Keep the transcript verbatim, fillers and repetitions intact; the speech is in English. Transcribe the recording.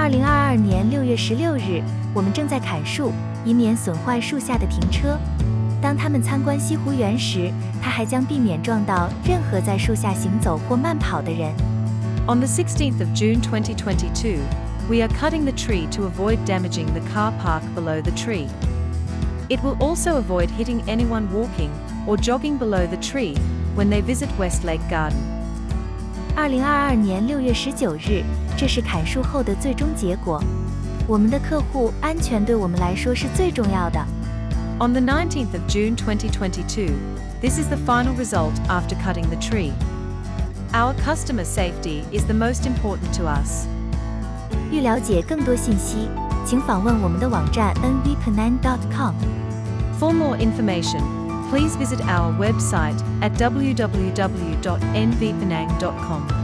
二零二二年六月十六日，我们正在砍树，以免损坏树下的停车。当他们参观西湖园时，他还将避免撞到任何在树下行走或慢跑的人。 On the sixteenth of June twenty twenty-two, we are cutting the tree to avoid damaging the car park below the tree. It will also avoid hitting anyone walking or jogging below the tree when they visit Westlake Garden. 二零二二年六月十九日，这是砍树后的最终结果。我们的客户安全对我们来说是最重要的。 On the nineteenth of June twenty twenty-two, this is the final result after cutting the tree. Our customer safety is the most important to us. 欲了解更多信息，请访问我们的网站 n v penang dot com. For more information, please visit our website at w w w dot n v penang dot com.